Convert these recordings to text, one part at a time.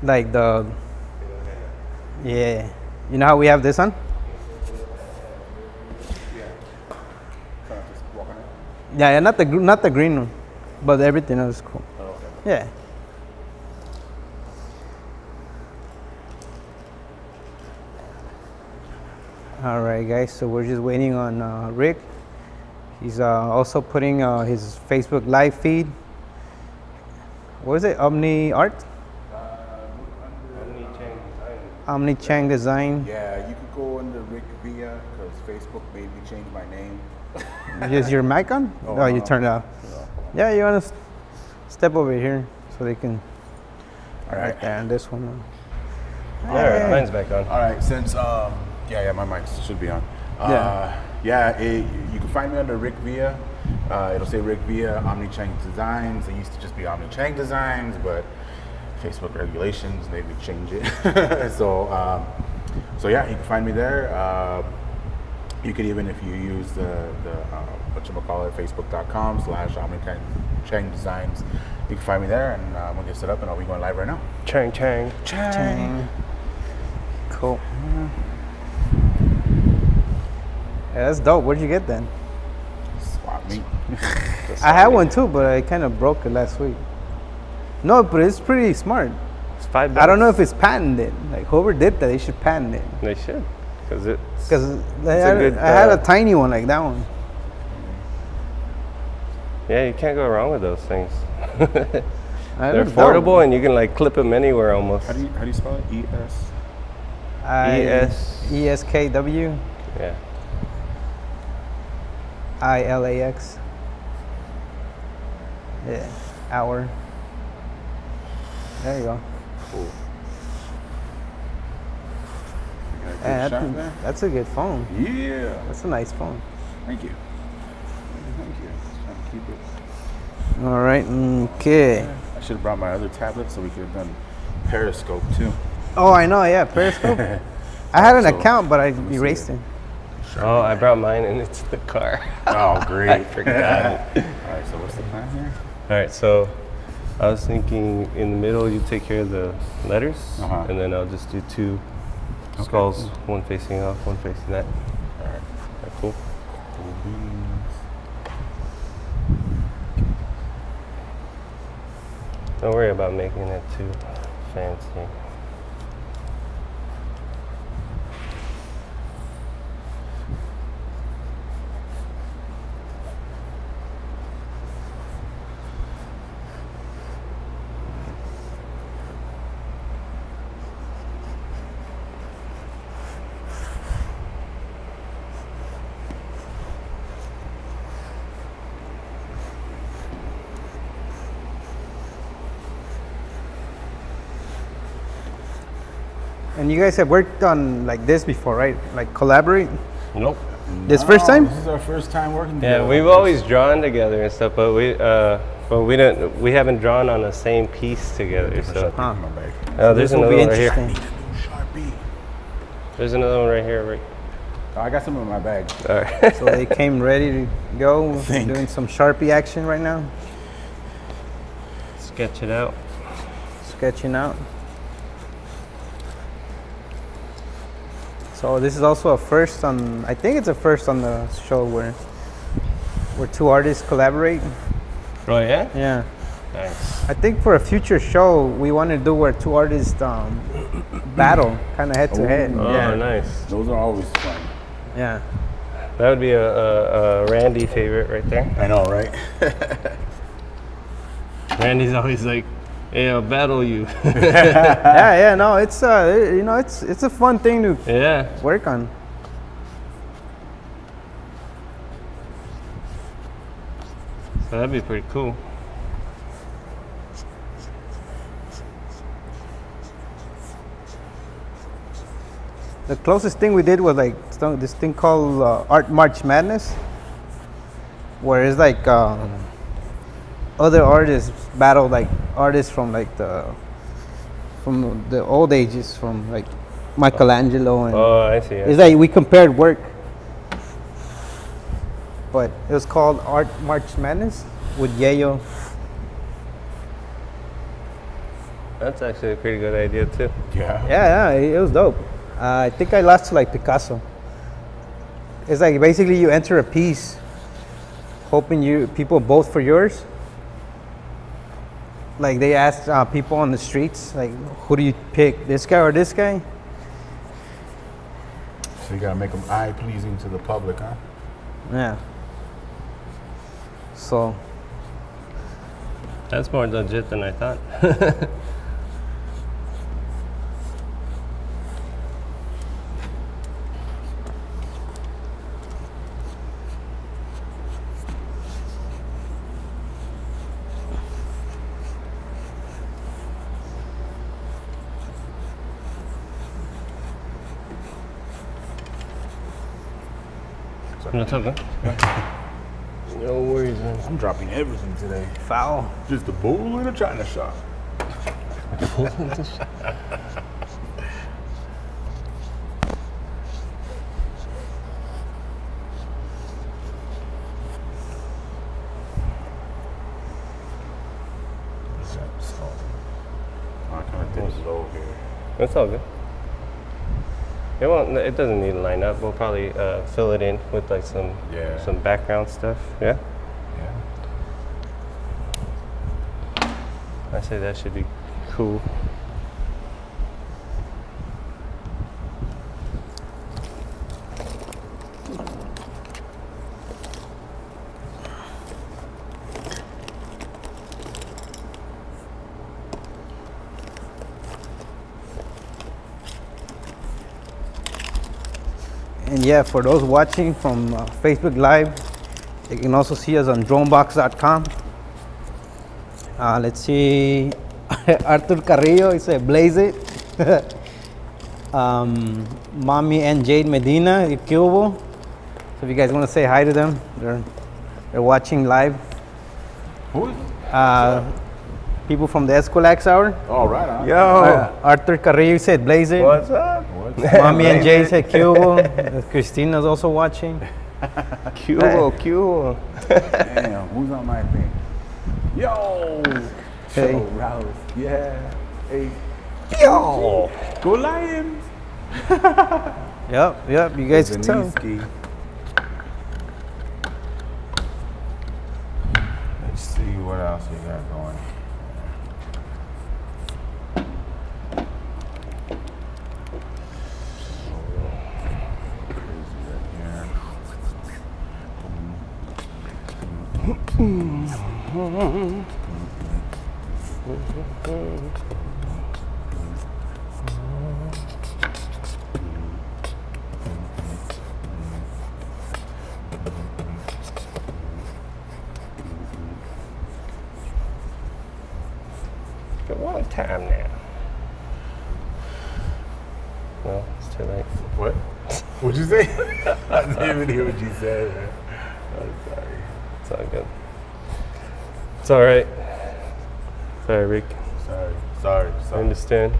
Like the, yeah. You know how we have this on? Yeah. Kind of just walk on it. Yeah, not the green one, but everything else is cool. Oh, okay. Yeah. All right, guys. So we're just waiting on Rick. He's also putting his Facebook live feed. What is it? Omni Art? Omni Chang Design. Yeah, you could go under Rick Villa because Facebook made me change my name. Is your mic on? Oh, you turned it off. Yeah, you want to step over here so they can. All right. Right there, and this one. There, mine's back on. All right, since yeah, my mic should be on. Yeah. You can find me under Rick Villa. It'll say Rick Villa Omni Chang Designs. It used to just be Omni Chang Designs, but Facebook regulations made me change it. so yeah, you can find me there. You could even, if you use the whatchamacallit, facebook.com/Omni Chang Designs, you can find me there, and I'm gonna get set up, and I'll be going live right now. Chang Chang. Chang. Cool. Yeah, that's dope. Where'd you get that? Swap meet. I had one too, but I kind of broke it last week. No, but it's pretty smart. It's $5. I don't know if it's patented. Like whoever did that, they should patent it. They should, because it's. Because I good, had a tiny one like that one. Yeah, you can't go wrong with those things. I They're don't know. affordable, and you can like clip them anywhere almost. How do you spell it? E-S? ESKW Yeah. ILAX. Yeah, hour. There you go. Cool. You got a good Yeah, shot there? that's a good phone. Yeah. That's a nice phone. Thank you. Thank you. Just trying to keep it. All right. Okay. I should have brought my other tablet so we could have done Periscope too. Oh, I know. Yeah, Periscope. I had an So, account, but I let me see erased it. it. Oh, I brought mine, and it's the car. Oh, great. I forgot. All right, so what's the plan here? All right, so I was thinking in the middle you take care of the letters, Uh-huh. and then I'll just do two skulls, one facing off, one facing that. All right. That cool? Cool beans. Don't worry about making it too fancy. And you guys have worked on like this before, right? Like collaborate. Nope. This first time? This is our first time working Yeah, together. we've always drawn together and stuff, but we haven't drawn on the same piece together. So Huh. My bag. oh, there's This will another be one right here. interesting. Sharpie. There's another one right here. Right. Oh, I got some in my bag. All right. So they came ready to go. We're think. doing some Sharpie action right now. Sketch it out. Sketching out. So this is also a first on, I think it's a first on the show where two artists collaborate. Oh yeah. Yeah. Nice. I think for a future show we want to do where two artists battle, kind of head to head. Oh, Yeah. nice. Those are always fun. Yeah. That would be a Randy favorite right there. I know, right? Randy's always like, "Hey, I'll battle you." Yeah. No, it's it's a fun thing to Yeah. work on. So that'd be pretty cool. The closest thing we did was like this thing called Art March Madness, where it's like other artists battle like artists from the old ages, from like Michelangelo, and Oh, I see. it's like we compared work. But it was called Art March Madness with Yayo. That's actually a pretty good idea too. Yeah. Yeah, it was dope. I think I lost to like Picasso. It's like basically you enter a piece, hoping people vote for yours. Like they asked people on the streets, like, who do you pick, this guy or this guy? So you gotta make them eye pleasing to the public, huh? Yeah. So That's more legit than I thought. What's up, man? No worries, man. I'm dropping everything today. foul. Just a bowl in a china shop. I kind of did it low here. It's all good. It won't. It doesn't need to line up. We'll probably fill it in with like some background stuff. Yeah. Yeah. I say that should be cool. And yeah, for those watching from Facebook Live, you can also see us on dronebox.com. Let's see, Arthur Carrillo, he said, blaze it. Mommy and Jade Medina, Cubo. So if you guys want to say hi to them, they're watching live. Who is? People from the Escalax Hour. All right. Huh? Yo, Arthur Carrillo said, blaze it. what's up? Mommy and Jade said, Cubo. Christina's also watching. Cubo, Cubo. Damn, who's on my thing? Yo. Hey. So Rouse. Yeah. Hey. Yo. Go Lions. Yep, you guys can tell. Zaniski. Let's see what else we got going. Good one time now. No, it's too late. What? What'd you say? I didn't even hear what you said, man. I'm sorry. It's all good. It's all right. Sorry, Rick. Sorry. I understand.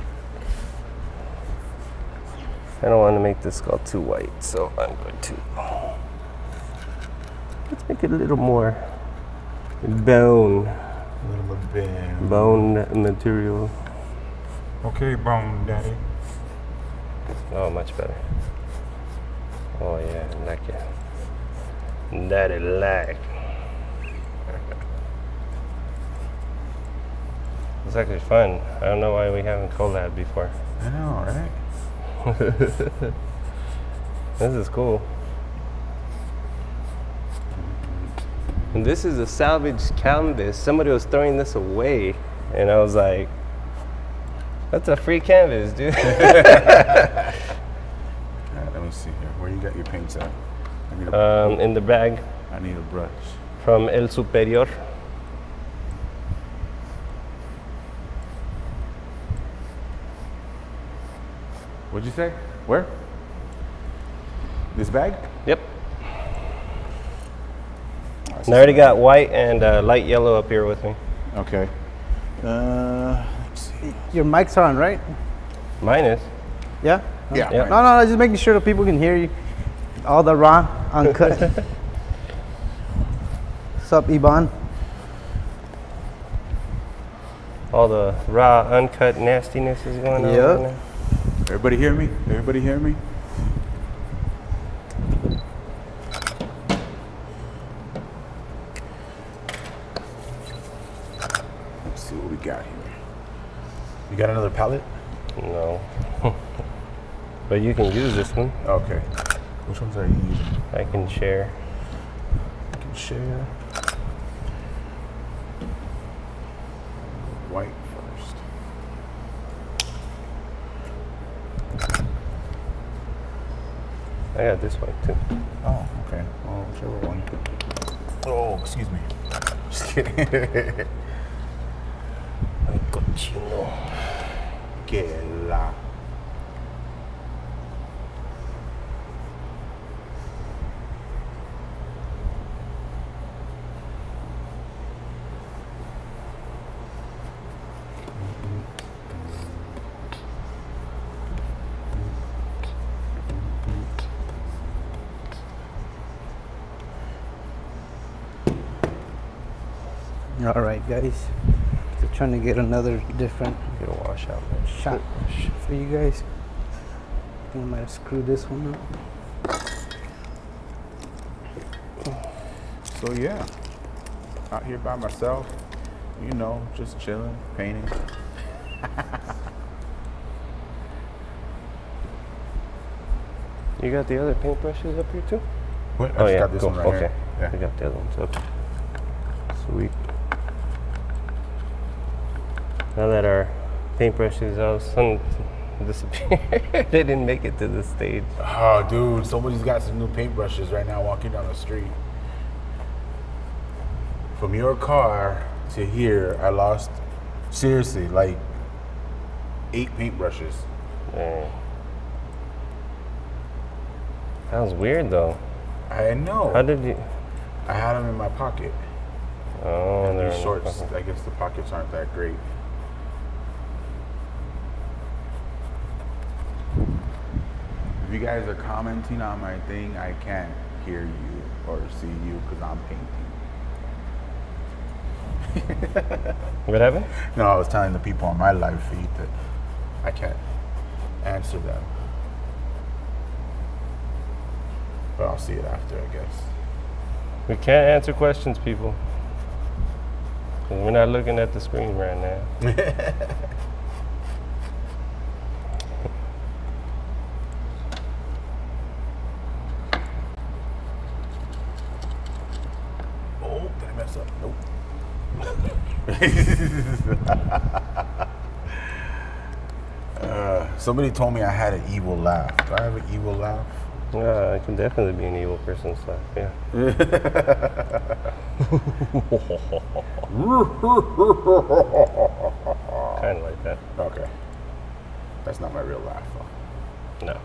I don't want to make this skull too white, so I'm going to. Let's make it a little more bone. A little bit. Bone material. Okay, Bone Daddy. Oh, much better. Oh yeah, like it. Daddy like. It's actually fun. I don't know why we haven't collabed before. I know, right? This is cool. And this is a salvaged canvas. Somebody was throwing this away, and I was like, "That's a free canvas, dude." All right, let me see here. Where you got your paints at? I need a, In the bag I need a brush. from El Superior. What'd you say? Where? This bag? Yep. And I already got white and light yellow up here with me. Okay. Let's see. Your mics are on, right? Mine is. Yeah? Yeah. Yeah. No, just making sure that people can hear you. All the raw, uncut. What's up, Iban? All the raw, uncut nastiness is going on Yep. right now. Everybody hear me? Everybody hear me? Let's see what we got here. You got another palette? No. But you can use this one. Okay. Which ones are you using? I can share. I can share. White first. I got this one too. Oh, okay. Oh, whichever one. Oh, excuse me. Just kidding. Cochino. Que la. All right, guys. So trying to get another different Get a washout. shot for you guys. I think I might have screwed this one up. So yeah, out here by myself, you know, just chilling, painting. You got the other paintbrushes up here too? What? Oh I just yeah, got this cool. one right Okay. here. I Yeah. got the other ones up. Sweet. Now that our paintbrushes all of a sudden disappeared, they didn't make it to the stage. Oh, dude, somebody's got some new paintbrushes right now walking down the street. From your car to here, I lost, seriously, like 8 paintbrushes. Man. That was weird though. I know. How did you? I had them in my pocket. Oh, And they're these in the shorts, pocket. I guess the pockets aren't that great. If you guys are commenting on my thing, I can't hear you or see you because I'm painting. What happened? No, I was telling the people on my live feed that I can't answer them. But I'll see it after, I guess. We can't answer questions, people. 'Cause we're not looking at the screen right now. Oh, did I mess up? Nope. Somebody told me I had an evil laugh. Do I have an evil laugh? Yeah, I can definitely be an evil person's life. Yeah. Kind of like that. Okay. That's not my real laugh. Though. No.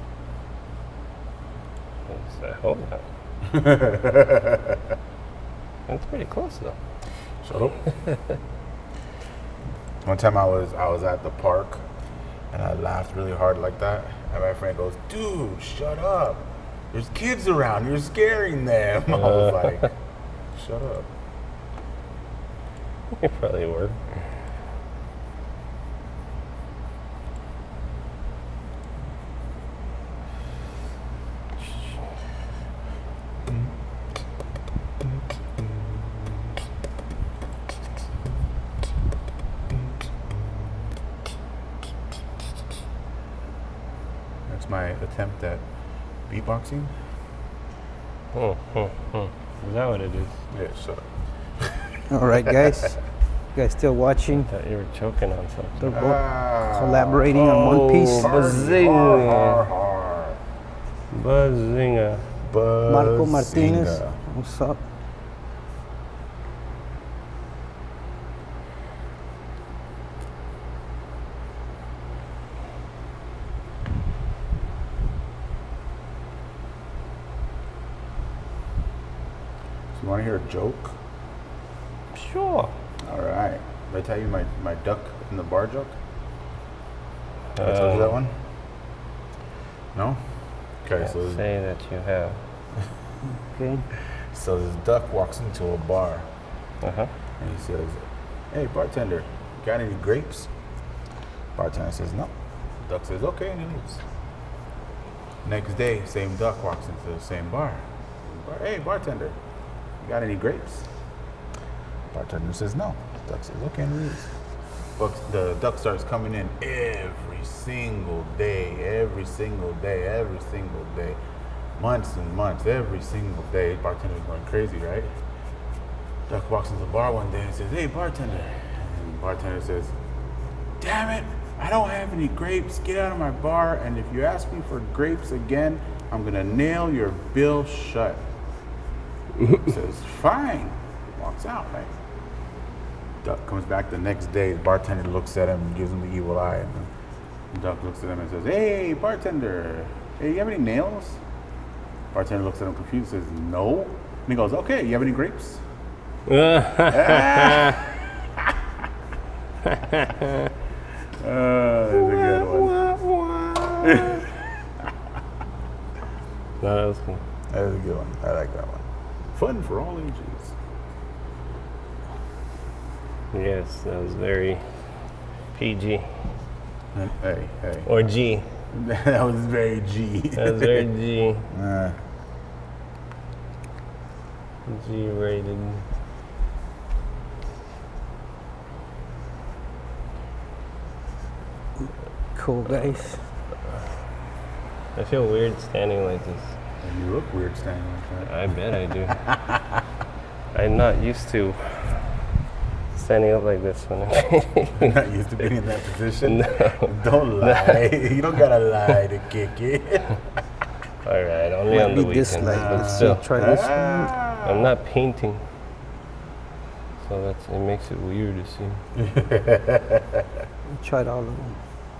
I hope not. That's pretty close though. Shut up. One time I was at the park and I laughed really hard like that. And my friend goes, "Dude, shut up. There's kids around. You're scaring them." I was like, "Shut up." It probably worked. That's my attempt at beatboxing. Is that what it is? Yeah, shut up. All right, guys. You guys still watching? Thought you were choking on something. They're both collaborating on one piece. Bazinga. Bazinga. Marco Martinez. What's up? So you want to hear a joke? Sure. All right. Did I tell you my duck in the bar joke? Did I told you that one? No? Okay, Can't so say that you have. Okay. this duck walks into a bar Uh huh. and he says, "Hey, bartender, got any grapes? Bartender says, no. Duck says, okay, and he leaves. Next day, same duck walks into the same bar. Hey, bartender, you got any grapes? Bartender says, no. Duck says, okay, and he leaves. But the duck starts coming in every single day, every single day, every single day. Months and months, every single day. Bartender's going crazy, right? Duck walks into the bar one day and says, hey, bartender. And the bartender says, damn it, I don't have any grapes. Get out of my bar, and if you ask me for grapes again, I'm gonna nail your bill shut. He says, fine. Walks out, right? Duck comes back the next day. The bartender looks at him and gives him the evil eye. And the duck looks at him and says, hey, bartender, hey, you have any nails? Bartender looks at him confused and says, no. And he goes, okay, you have any grapes? That's a good one. No, that was cool. That was a good one. I like that one. Fun for all ages. Yes, that was very PG. Hey. Or G. That was very G. That was very G. Uh, G rated. Cool, guys. I feel weird standing like this. you look weird standing like that. I bet I do. I'm not used to standing up like this when I'm You're not used to being in that position? No. Don't lie. You don't gotta lie to kick it. All right, only on the Might be this weekends. light. But Let's see. still, Try this one. I'm not painting, so it makes it weird to see. Tried all of them.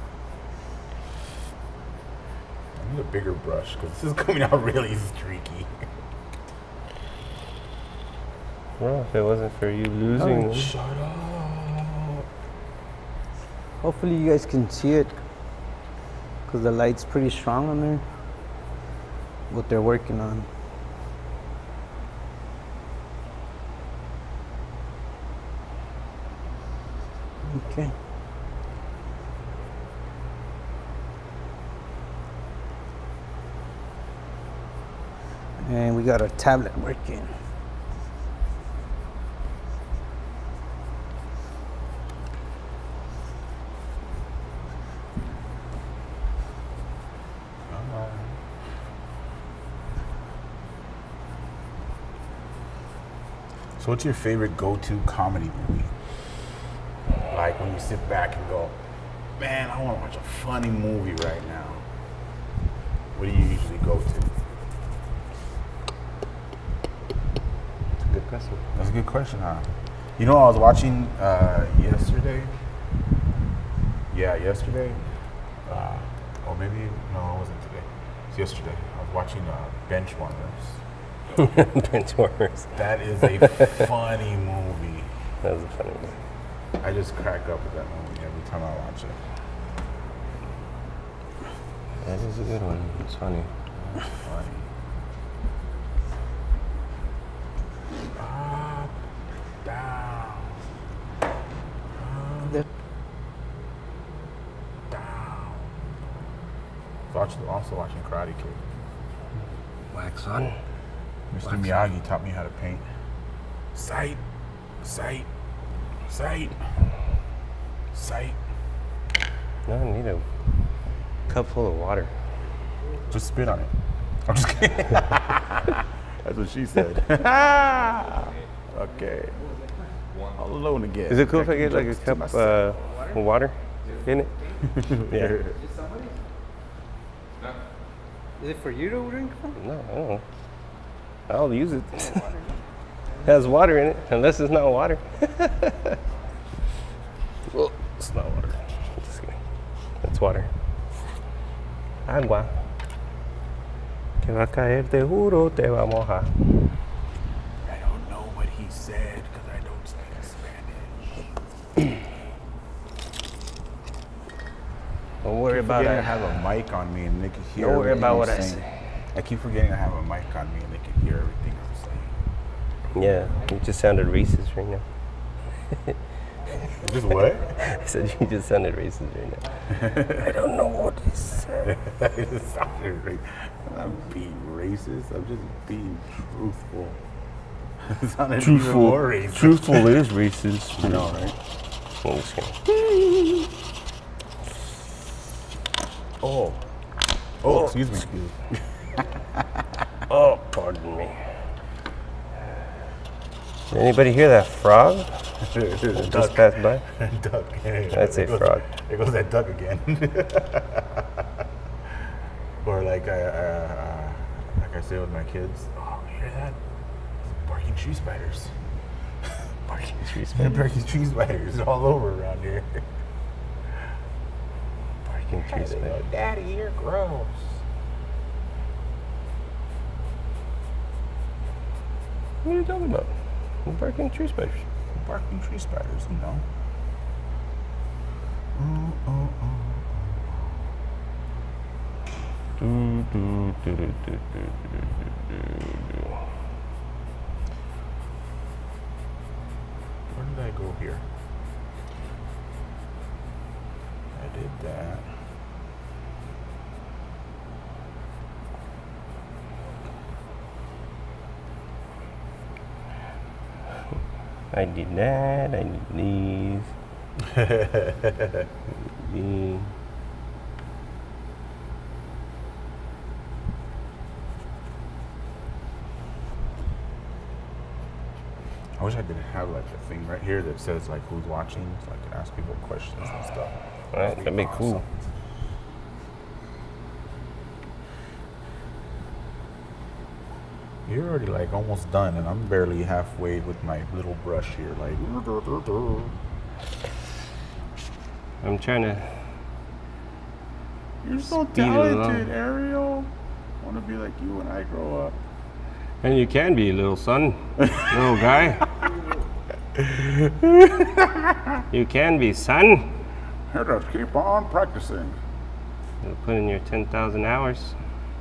I need a bigger brush because this is coming out really streaky. Well, if it wasn't for you losing, Oh, Shut up. Hopefully you guys can see it because the light's pretty strong on there. What they're working on. Okay. And we got our tablet working. So what's your favorite go-to comedy movie? Like when you sit back and go, man, I want to watch a funny movie right now. What do you usually go to? good question. That's a good question, huh? You know, I was watching yesterday. Yeah, yesterday. Or maybe, no, it wasn't today. It's yesterday. I was watching Benchwarmers. Benchwarmers. That is a funny movie. That was a funny one. I just crack up with that movie every time I watch it. That is a good one. It's funny. It's funny. Up, down, There- down. Also watching Karate Kid. Wax on. Mr. Miyagi taught me how to paint. Sight, sight, sight, sight. No, I need a cup full of water. Just spit on it. I'm just kidding. That's what she said. Okay. All alone again. Is it cool if I Cracking get like a jokes to cup myself. of water in it? Yeah. Is it for you to drink from? No, I don't know. I'll use it. It has water in it, unless it's not water. Well, it's not water. Just kidding. It's water. Agua. Que va a caer, te juro, te va a mojar. I don't know what he said because I don't speak Spanish. Don't worry I about forgetting I it. have a mic on me and they can hear Don't worry everything about I'm what I saying. say. I keep forgetting I have a mic on me and they can hear everything I'm saying. Yeah, you just sounded racist right now. Just what? I said you just sounded racist right now. I don't know what he said. That just sounded racist. I'm not being racist. I'm just being truthful. It sounded even more racist. Truthful is racist. I know, right? I'm just kidding. Oh. Oh, excuse me. Oh, pardon me. Did anybody hear that frog just passed by? Duck. I'd say frog. There goes that duck again. Or like I say with my kids, oh, you hear that? Barking tree spiders. Barking tree spiders. Barking tree spiders all over around here. Barking tree spiders. Daddy, you're gross. What are you talking about? Barking tree spiders. Barking tree spiders, you know. Where did I go here? I did that. I did that. I did these. These. I wish I didn't have like a thing right here that says like who's watching, so I could ask people questions and stuff. Right, that'd be cool. You're already like almost done, and I'm barely halfway with my little brush here. Like, I'm trying to. you're so Speed it along. talented, Ariel. I want to be like you when I grow up. And you can be, little son, little guy. You can be, son. Here, just keep on practicing. You'll put in your 10,000 hours.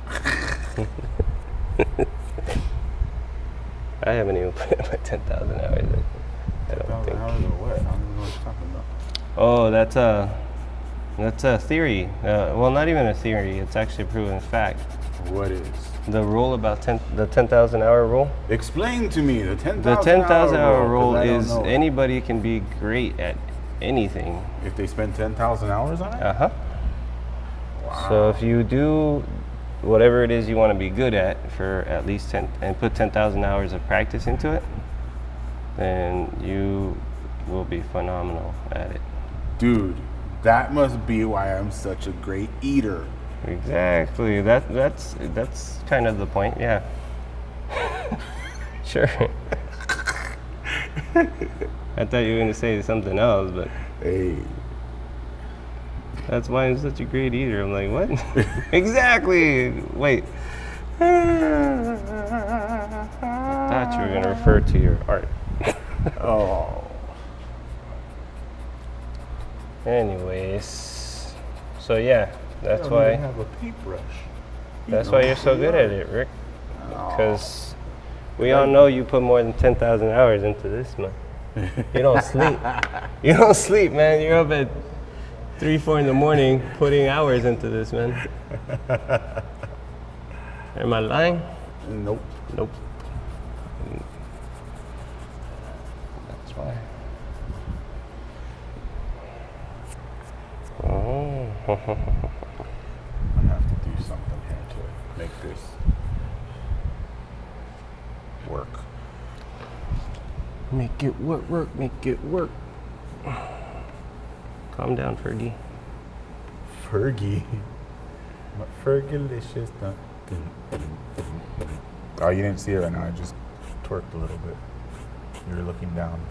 I haven't even put in my 10,000 hours. I don't think. Hours or what? I don't even know what you're talking about. Oh, that's a theory. Well, not even a theory. It's actually a proven fact. What is? The rule about the 10,000 hour rule. Explain to me the 10,000 The 10,000 hour rule 'cause I don't is know. anybody can be great at anything. If they spend 10,000 hours on it? Uh huh. Wow. So if you do whatever it is you want to be good at for at least 10 and put 10,000 hours of practice into it, then you will be phenomenal at it. Dude, that must be why I'm such a great eater. Exactly. That's kind of the point. Yeah. Sure. I thought you were gonna say something else, but Hey. that's why I'm such a great eater. I'm like, what? Exactly. Wait. I thought you were gonna refer to your art. Oh. Anyways, so yeah, that's I don't even why. have a paintbrush. That's why you're so good at it, Rick. Because we all know you put more than 10,000 hours into this, man. You don't sleep. You don't sleep, man. You're up at 3, 4 in the morning putting hours into this, man. Am I lying? Nope. Nope. That's why. Oh. I'm gonna have to do something here to make this work. Make it work, make it work. Calm down, Fergie. Fergie. Fergalicious. Oh, you didn't see it right now. I just twerked a little bit. You were looking down.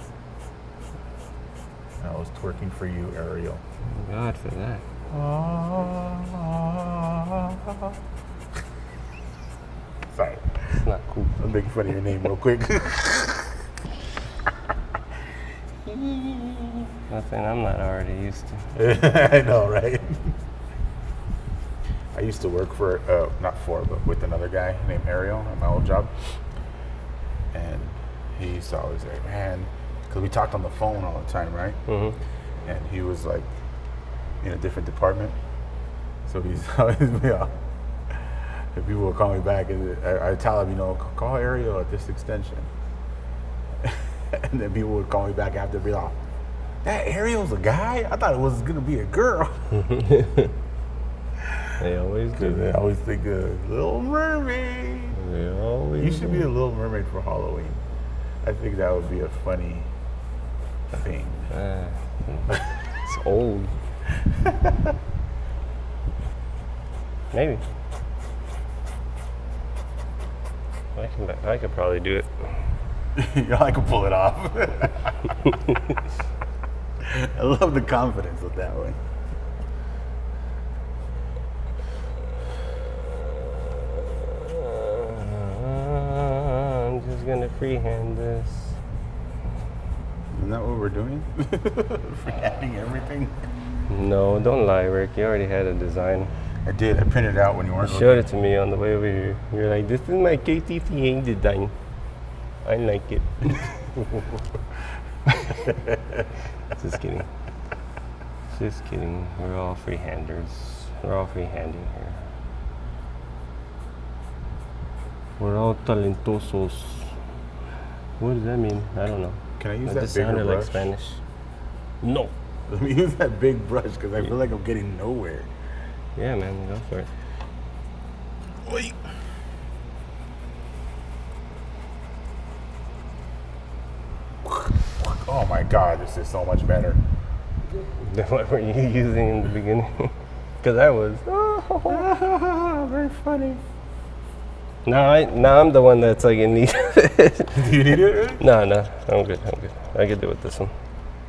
I was twerking for you, Ariel. Thank God for that. Sorry. It's not cool. I'm making fun of your name real quick. Nothing I'm not already used to. I know, right? I used to work for, not for, but with another guy named Ariel at my old job. And he used to always say, man, because we talked on the phone all the time, right? Mm-hmm. And he was like in a different department, so he's always if people will call me back, I tell him, call Ariel at this extension. And then people would call me back after and be like, that Ariel's a guy? I thought it was going to be a girl. They always do. They always think of Little Mermaid. They always You should be a Little Mermaid for Halloween. I think that would be a funny thing. It's old. Maybe. I could probably do it. I can pull it off. I love the confidence of that one. I'm just gonna freehand this. Isn't that what we're doing? Freehanding everything? No, don't lie, Rick. You already had a design. I did. I printed it out when you weren't You showed it to me on the way over here. You're like, this is my Katie freehand design. I like it. Just kidding. Just kidding. We're all freehanders. We're all freehanding here. We're all talentosos. What does that mean? I don't know. Can I use That that just bigger sounded brush? like Spanish. No. Let me use that big brush because I feel like I'm getting nowhere. Yeah, man, go for it. Wait. Oh my God, this is so much better. Then what were you using in the beginning? Because I was. Very funny. Now I'm the one that's like in need of it. Do you need it? No, I'm good. I can do it with this one.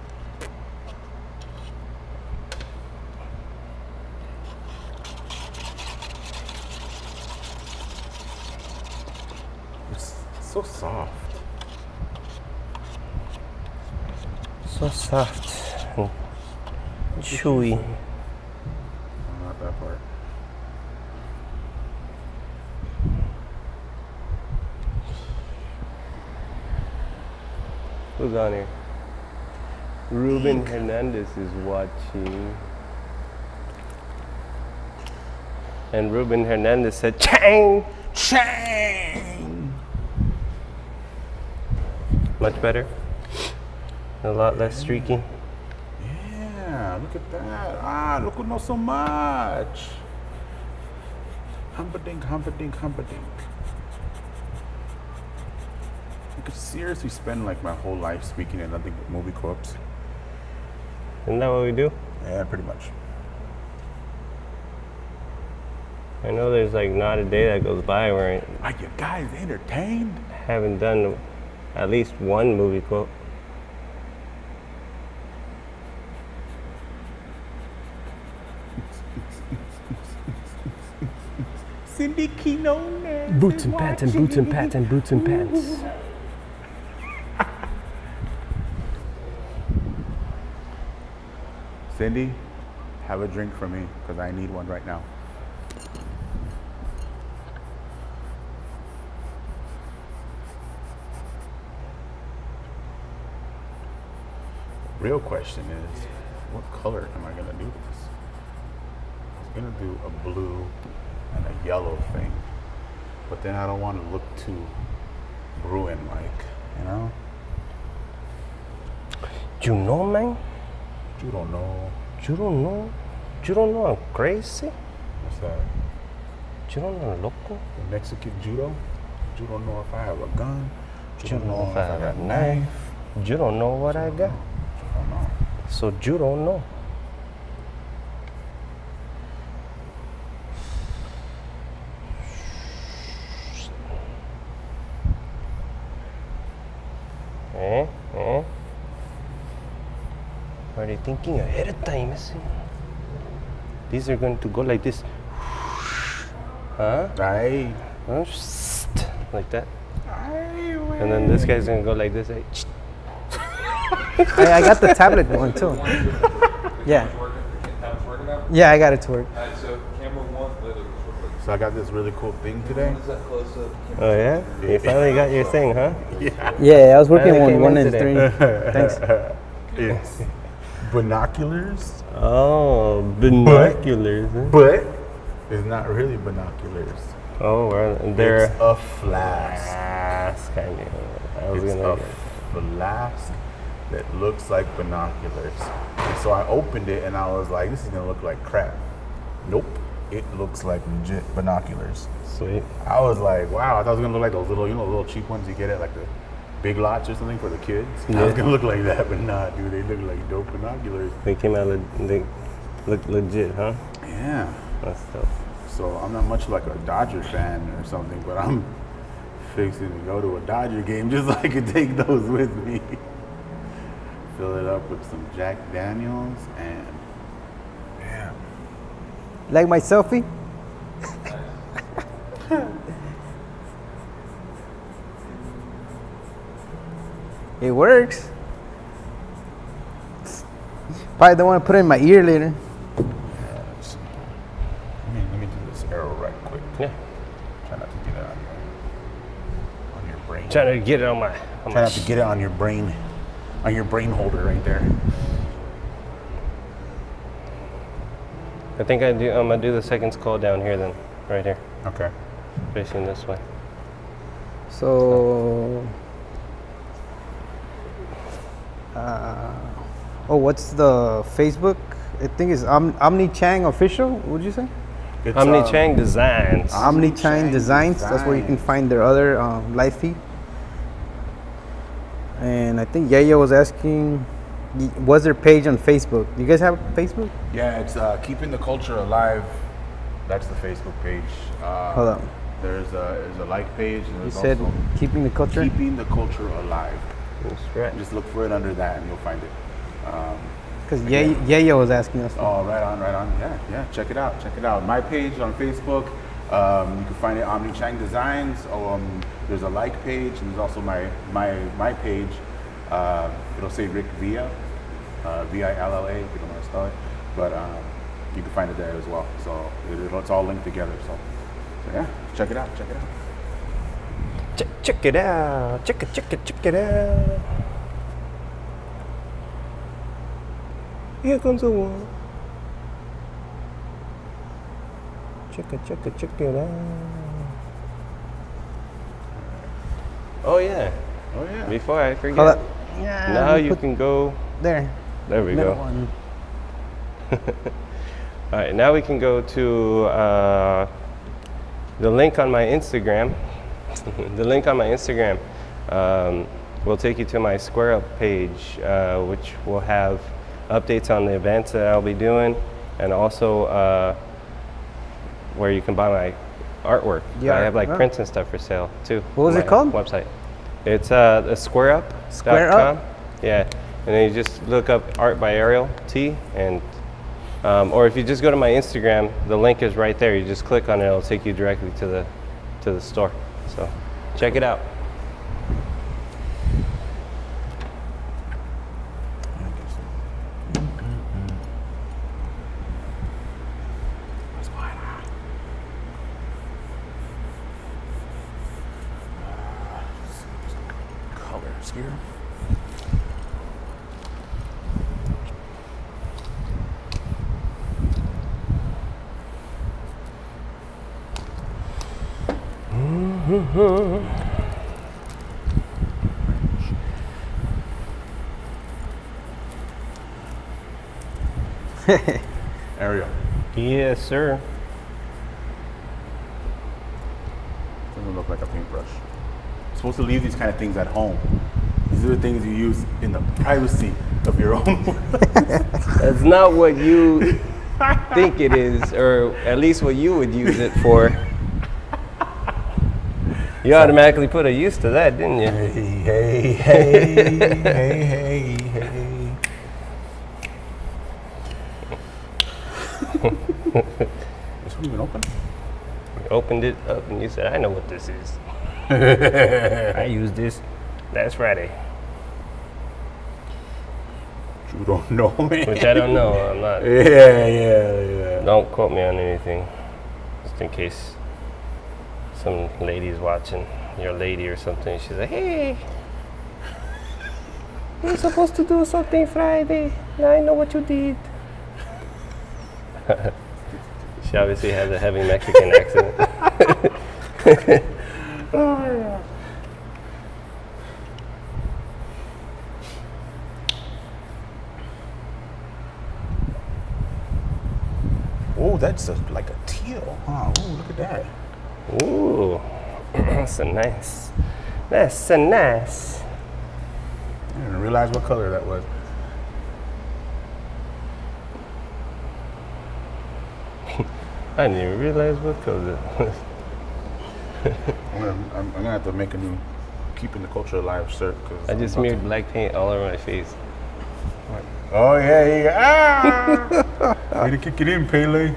It's so soft. So soft and chewy. Not that part. Who's on here? Ruben Hernandez is watching. And Ruben Hernandez said, Chang! Chang! Much better. A lot less streaky. Yeah, look at that. Look, not so much. Humpadink, humpadink, humpadink. I could seriously spend like my whole life speaking in nothing but movie quotes. Isn't that what we do? Yeah, pretty much. I know there's like not a day that goes by where Are you guys entertained? I haven't done at least one movie quote. Cindy Quinones. Boots and pants and boots and pants and boots and pants. Cindy, have a drink for me because I need one right now. Real question is, what color am I gonna do this? I was gonna do a blue and a yellow thing, but then I don't want to look too Bruin-like, you know? You know, man? You don't know. You don't know? You don't know I'm crazy? What's that? You don't know loco? The Mexican judo? You don't know if I have a gun. You don't know if I have a knife. You don't know what I got. I don't know. So you don't know. Are they thinking ahead of time? These are going to go like this. Huh? Aye. Like that. And then this guy's gonna go like this. Like, I got the tablet going too. Yeah. Yeah, I got it to work. So camera one, let it look like So I got this really cool thing today. Oh yeah? You finally got your thing, huh? Yeah, I was working Finally on came one in and today. three. Thanks. It's binoculars, Oh, binoculars. Huh? but it's not really binoculars. Oh, they're It's a flask. flask. I knew. I was It's gonna. a flask that looks like binoculars. And so I opened it and I was like, this is gonna look like crap. Nope, it looks like legit binoculars. Sweet. I was like, wow, I thought it was gonna look like those little, little cheap ones you get at like the Big Lots or something for the kids. I was Yeah. gonna look like that, but nah, dude, they look like dope binoculars. They came out. They look legit, huh? Yeah. That's dope. So I'm not much like a Dodger fan or something, but I'm fixing to go to a Dodger game just so I could take those with me. Fill it up with some Jack Daniels and damn. Like my selfie? It works. Probably don't want to put it in my ear later. Let's see. Let me do this arrow right quick. Yeah. Try not to get it on your brain. Trying to get it on my. Try not to get it on your brain holder right there. I think I'm gonna do the second skull down here then, right here, Okay. facing this way. So, oh, what's the Facebook? I think it's Omni Chang Official. Would you say? It's, Omni Chang Designs. Omni Chang Designs. That's where you can find their other live feed. And I think Yaya was asking, what's their page on Facebook? Do you guys have Facebook? Yeah, it's Keeping the Culture Alive. That's the Facebook page. Hold on. There's a like page. And You there's said also keeping the culture. Keeping the Culture Alive. That's right. Just look for it under that and you'll find it. Because Yaya was asking us. Oh, right on. Yeah, check it out. My page on Facebook, you can find it Omni Chang Designs. There's a like page, and there's also my page. It'll say Rick Villa, Villa, if you don't want to spell it, but you can find it there as well. So it's all linked together. So yeah, check it out. Check it out. Check it out. Here comes the one. Check it out. Oh yeah. Oh yeah. Before I forget. Hold up. Yeah. Now you can go. There. There we Middle go. one. All right, now we can go to the link on my Instagram. The link on my Instagram will take you to my Square Up page, which will have updates on the events that I'll be doing, and also where you can buy my artwork. Yeah, I have like yeah. prints and stuff for sale too. What was on it my called? Website. It's the SquareUp.com. Square Up? Yeah, and then you just look up Art by Ariel T, and or if you just go to my Instagram, the link is right there. You just click on it; it'll take you directly to the store. So check it out. Colors here. Ariel, Yes, sir. doesn't look like a paintbrush. You're supposed to leave these kind of things at home. These are the things you use in the privacy of your own. That's not what you think it is, or at least what you would use it for. You automatically put a use to that, didn't you? Hey. This one even open? You opened it up and you said, I know what this is. I use this last Friday. You don't know, man. Which I don't know. I'm not. Yeah. Don't quote me on anything. just in case some lady's watching, your lady or something. She's like, hey, you're supposed to do something Friday. Now I know what you did. She obviously has a heavy Mexican accent. Oh, that's like a teal. Oh, look at that. Ooh, that's a nice. That's a nice. I didn't realize what color that was. I didn't even realize what color it was. I'm gonna have to make a new keeping the culture alive shirt. I just smeared black paint all over my face. Oh yeah, way to kick it in, Pele.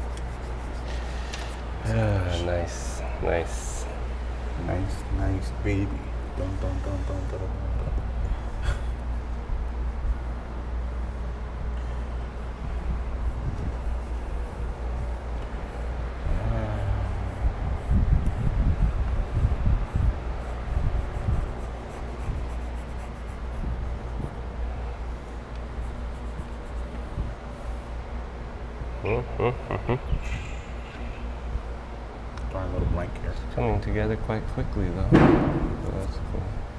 Nice, nice. Nice baby. Dun, dun, dun, dun, dun, dun, dun. Drawing a little blank here. Coming together quite quickly though. So that's cool.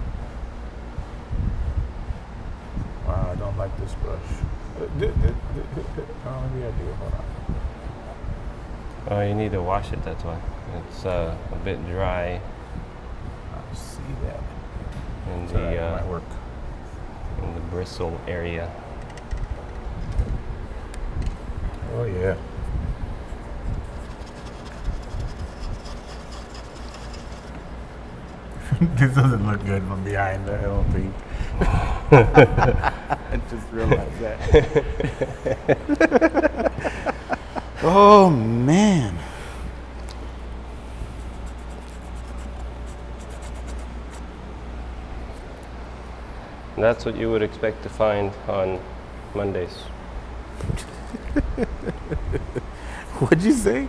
Wow, I don't like this brush. Oh, maybe I do. Hold on. Oh, you need to wash it, that's why. It's a bit dry I see that. in So that the might work. bristle area. Oh yeah. This doesn't look good from behind. I don't think. I just realized that. Oh man. That's what you would expect to find on Mondays. What'd you say?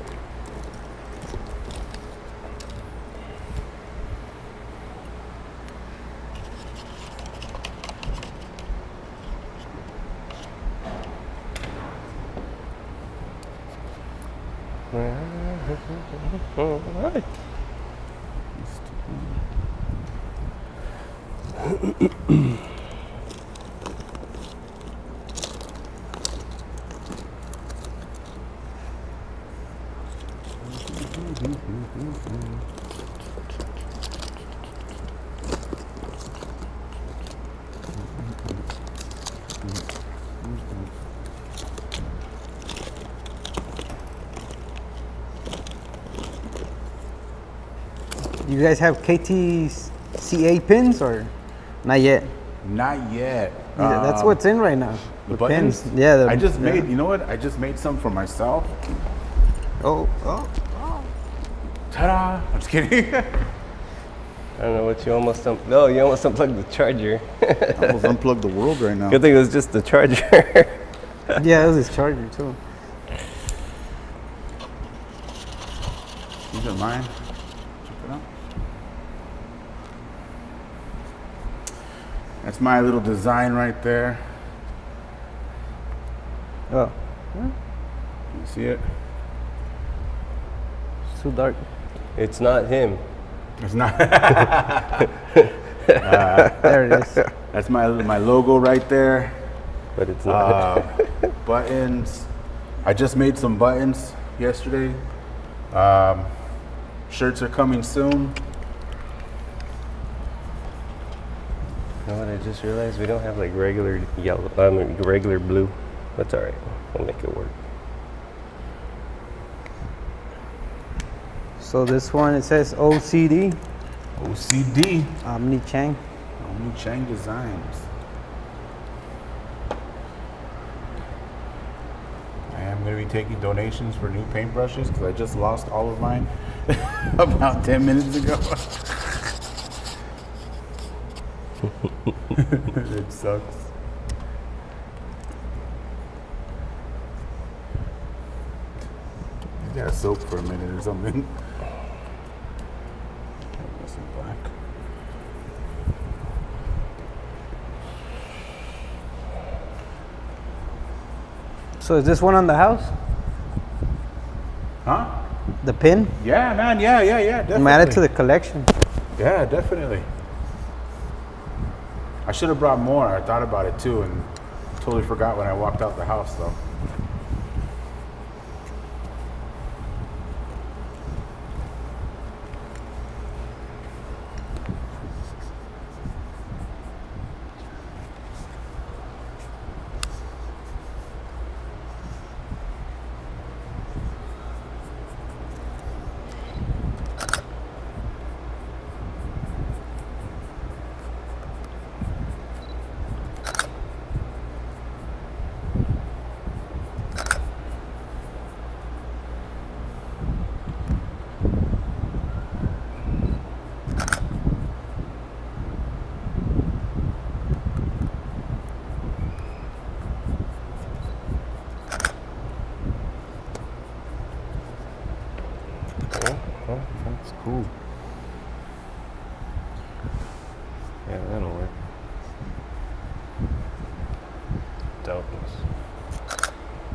Alright. You guys have KTCA pins or not yet? Not yet. Yeah, that's what's in right now. The buttons. Pins. Yeah. I just made. You know what? I just made some for myself. Oh. Ta-da! I'm just kidding. I don't know what you almost no, you almost unplugged the charger. I almost unplugged the world right now. Good thing it was just the charger. Yeah, that was his charger too. These are mine. Check it out. That's my little design right there. Oh, You see it? it's too dark. It's not him. It's not. There it is. That's my logo right there. But it's not. Buttons. I just made some buttons yesterday. Shirts are coming soon. You know what I just realized? We don't have like regular yellow, regular blue. That's alright. We'll make it work. So this one, it says OCD, OCD. Omni Chang. Omni Chang Designs. I am going to be taking donations for new paintbrushes because I just lost all of mine about 10 minutes ago. It sucks. gotta soak for a minute or something. That's in black. So is this one on the house? Huh? The pin? Yeah, man. Yeah, definitely. I'm added to the collection. Yeah, definitely. I should have brought more. I thought about it too, and totally forgot when I walked out the house, though. Oh, that's cool. Yeah, that'll work. Dopeness.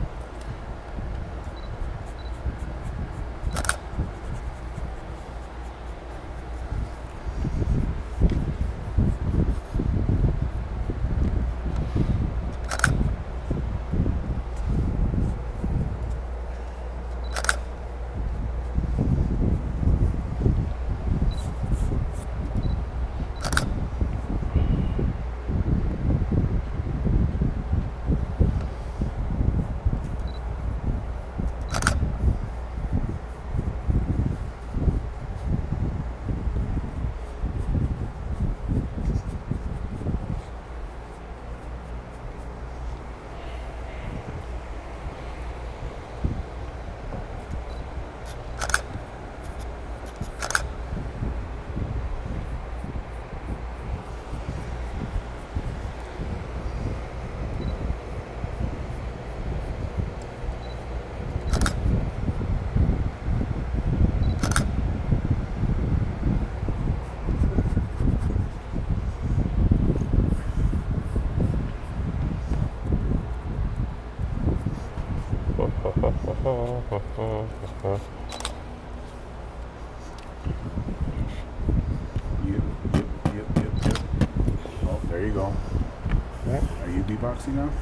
Yep. Oh, there you go. Right. Are you beatboxing now?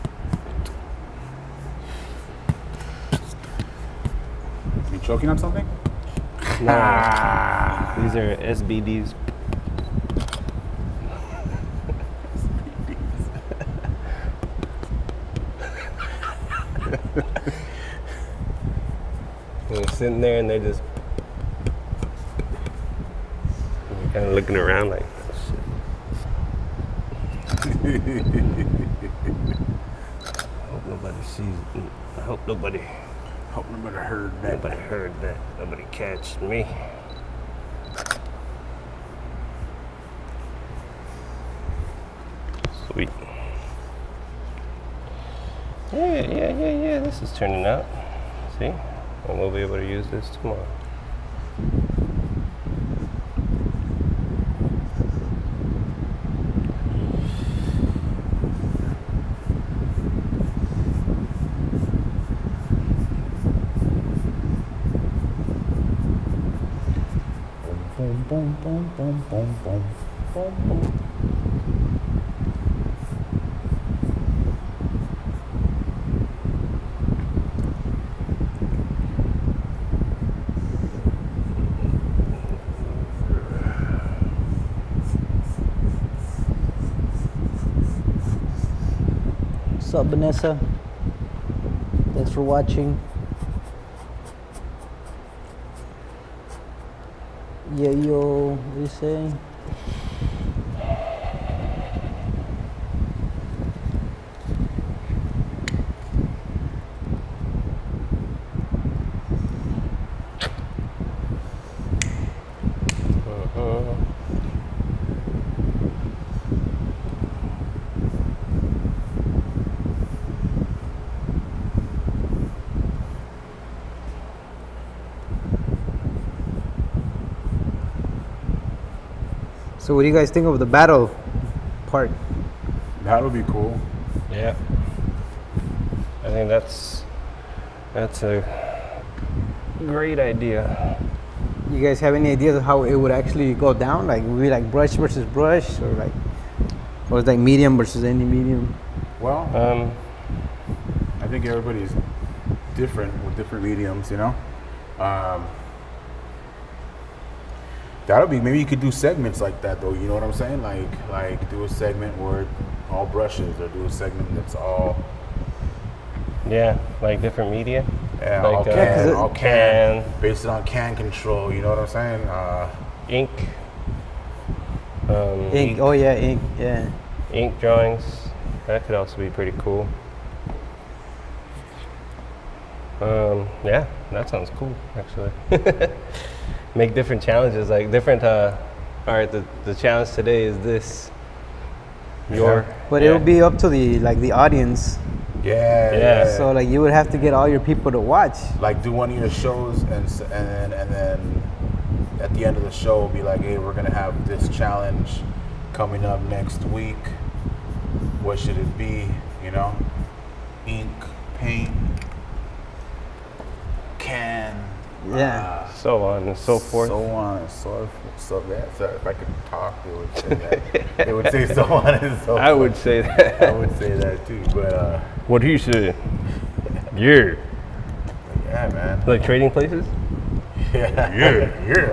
You choking on something? No, these are SBDs. They're sitting there and they're just kind of looking around like, oh, shit. I hope nobody sees it. I hope nobody heard that. Nobody heard that. Nobody catched me. Sweet. Yeah. This is turning out. See? And we'll be able to use this tomorrow. Boom. What's up, Vanessa? Thanks for watching. Yeah, yo, what you saying? So what do you guys think of the battle part? That would be cool. Yeah. I think that's a great idea. You guys have any ideas of how it would actually go down? Like, would it be like brush versus brush, or it's like medium versus any medium? Well, I think everybody's different with different mediums, you know. That'll be, maybe you could do segments like that though. You know what I'm saying? Like do a segment where all brushes, or do a segment that's all. Yeah, like different media. Yeah, Like, all can, based on can control. You know what I'm saying? Ink. Ink. Oh yeah, ink. Yeah. Ink drawings. That could also be pretty cool. Yeah, that sounds cool actually. Make different challenges, like different. All right, the challenge today is this. But it'll be up to the audience. Yeah. So like you would have to get all your people to watch. Like do one of your shows, and then at the end of the show, be like, hey, we're gonna have this challenge coming up next week. What should it be? You know, ink, paint, can. Yeah. So on and so forth. So on and so forth. So if I could talk, they would say that. They would say so on and so forth. I would say that. I would say that too, but What he said. Yeah. yeah, man. Like trading places? Yeah.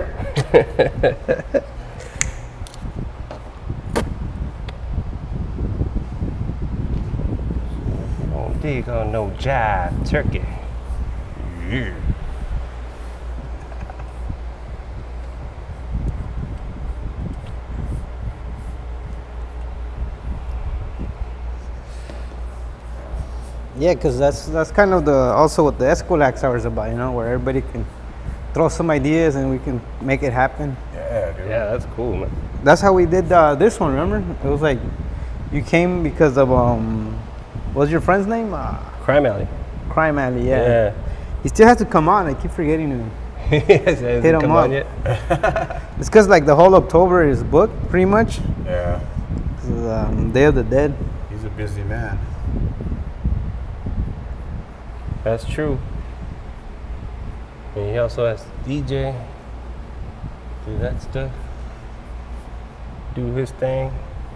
Don't dig on no jive turkey. Yeah. Yeah, because that's kind of also what the Escolax hour is about, you know, where everybody can throw some ideas and we can make it happen. Yeah, dude. Yeah, that's cool, man. That's how we did this one. Remember? It was like you came because of what's your friend's name? Crime Alley. Crime Alley. Yeah. He still has to come on. I keep forgetting to Hit hit him up. It's because like the whole October is booked pretty much. Yeah. Day of the Dead. He's a busy man. That's true. And he also has to DJ, do that stuff, do his thing.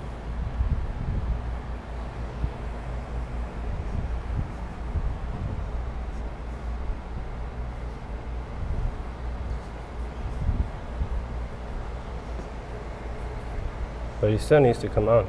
But he still needs to come on.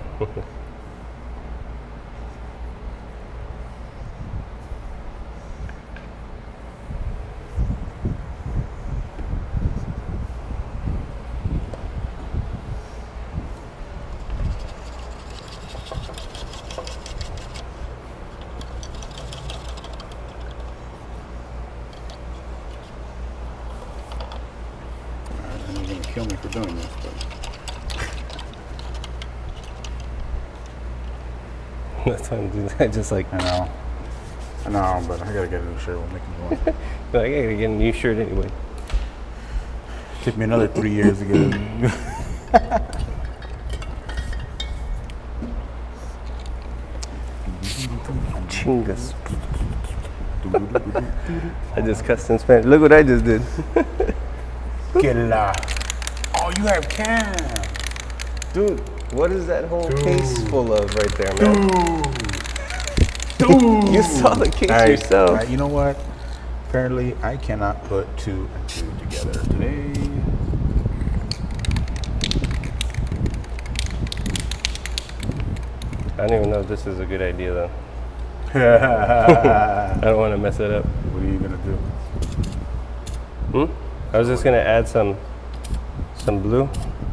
And you're gonna kill me for doing this, but That's why I'm doing that, just like, I know, but I gotta get a new shirt. We'll make it one. like, I gotta get a new shirt anyway. Took me another 3 years to get it. Chingas. I just cussed in Spanish. Look what I just did. Get it out. Oh, you have can. Dude, what is that whole case full of right there, man? Dude. You saw the case yourself. All right, you know what? Apparently, I cannot put 2 and 2 together today. I don't even know if this is a good idea, though. I don't want to mess it up. What are you gonna do? I was just gonna add some blue.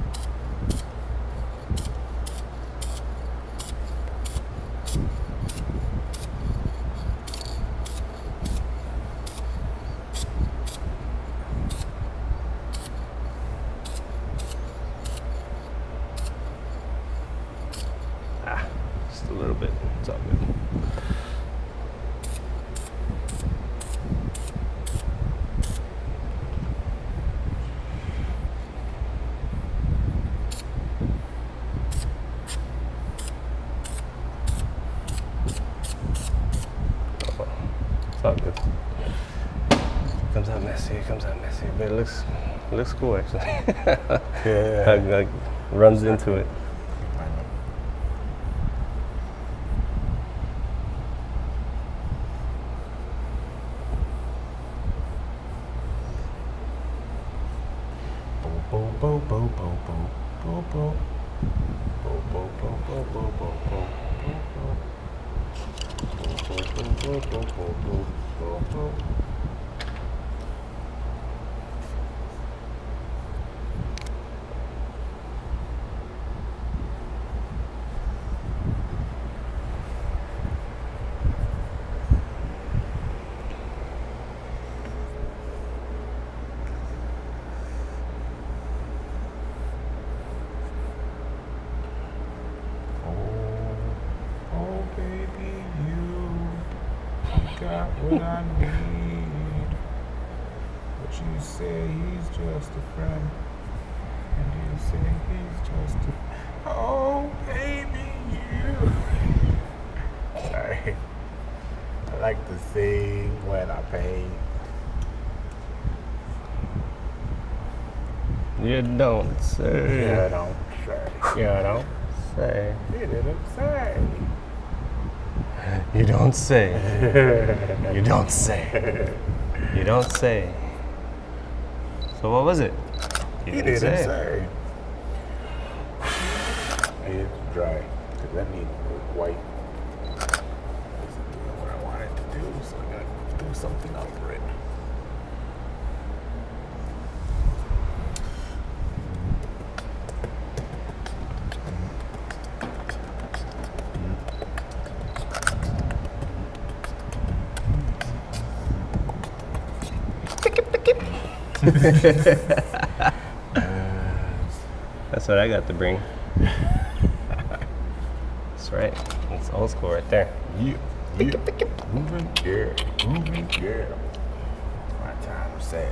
Just a little bit. It's all good. all good. Comes out messy. It comes out messy, but it looks cool actually. Yeah. like runs into it. Oh, baby, you got what I need. But you say he's just a friend. And you say he's just a... Oh, baby, you... Sorry. I like to sing when I paint. You don't say. Yeah, don't say. You don't say. You didn't say. You don't say. You don't say. You don't say. So what was it? You didn't say. It's dry, because I need white. This isn't doing what I wanted to do, so I gotta do something over it. That's what I got to bring. That's right. It's old school right there. Yeah. Moving girl. Moving girl. My time to say.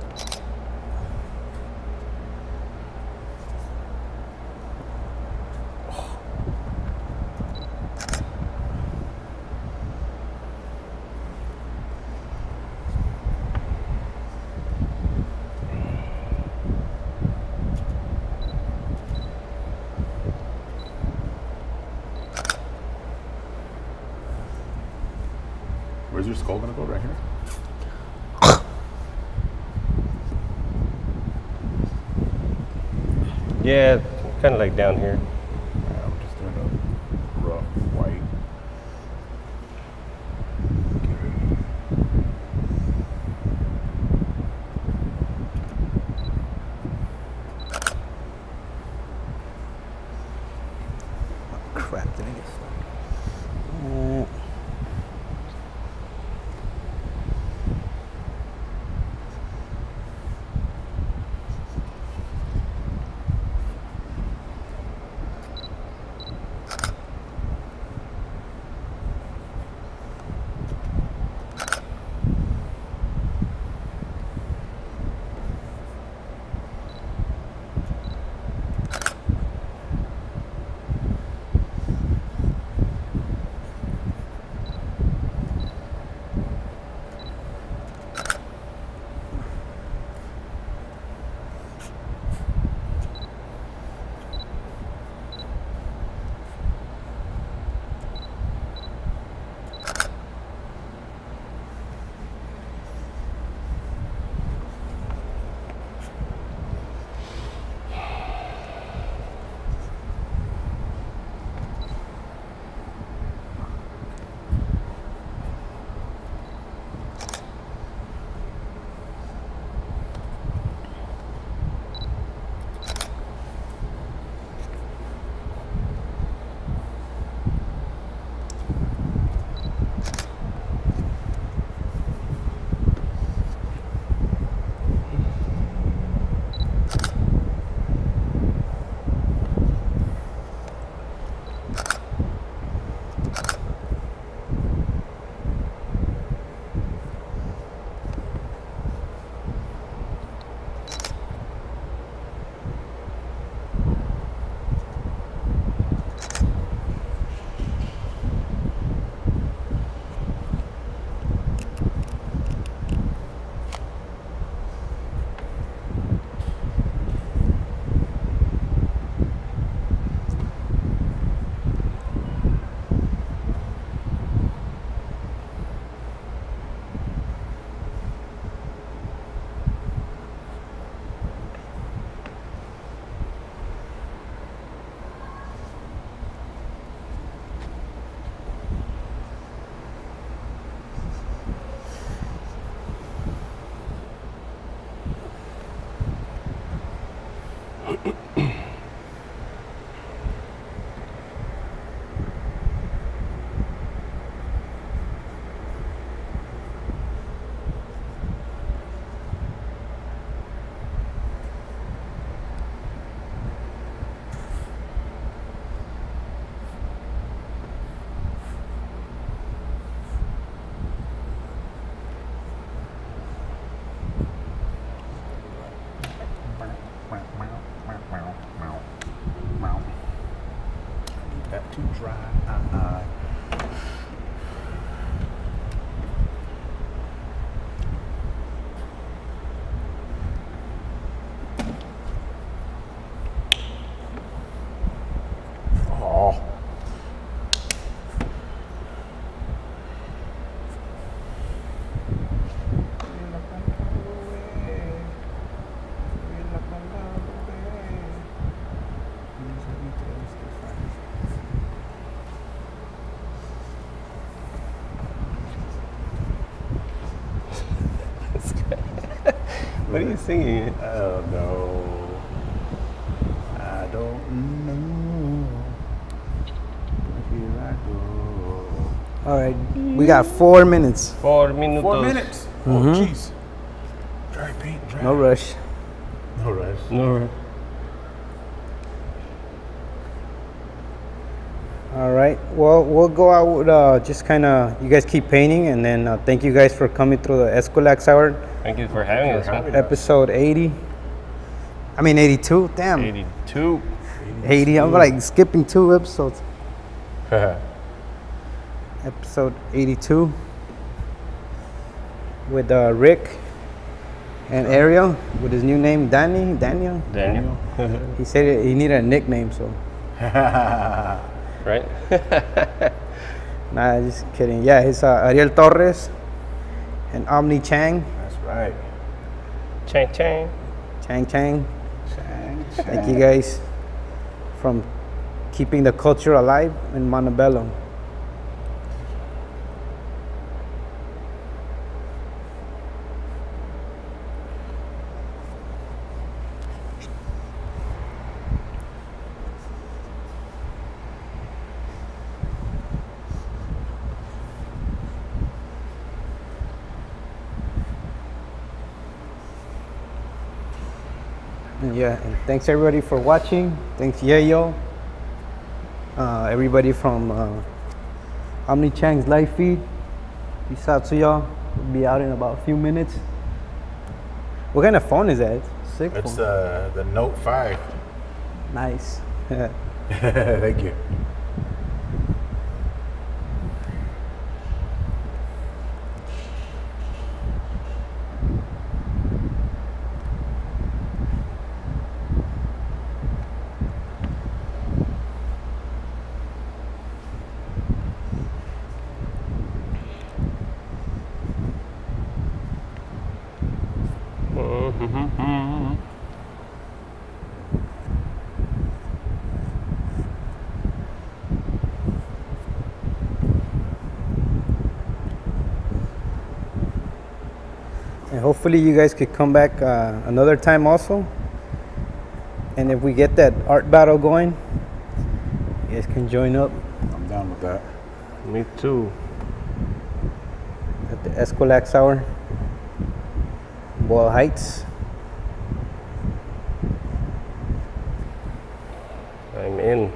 Where's your skull gonna go? Right here? Yeah, kind of like down here. Yeah, I'm just doing a rough white. Crap, did I get stuck? What are you singing? I don't know. I don't know. But here I go. All right, we got 4 minutes. 4 minutos. 4 minutes. Oh, jeez. Dry paint, dry. No rush. No rush. No. All right. Well, we'll go out with just kind of, you guys keep painting, and then thank you guys for coming through the Escalax Hour, Thank you for having us, man. episode 80. I mean 82. Damn. 82. 80. I'm like skipping 2 episodes. Episode 82 with Rick and Ariel with his new name, Daniel. Daniel. He said he needed a nickname, so. Right? Nah, just kidding. Yeah, it's Ariel Torres and Omni Chang. That's right. Chang chang. Chang Chang. Chang, Thank you guys from keeping the culture alive in Montebello. Yeah, and thanks everybody for watching. Thanks Yayo. Everybody from Omni Chang's live feed. Peace out to y'all. We'll be out in about a few minutes. What kind of phone is that? Sick It's phone. the Note 5. Nice. Thank you. And hopefully you guys could come back another time also. And if we get that art battle going, you guys can join up I'm down with that. Me too. at the Escalax Hour, Boyle Heights. I'm in.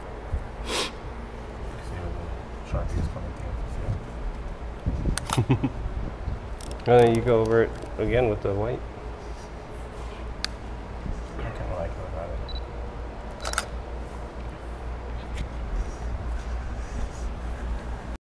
Sharpie's coming through. And then you go over it again with the white.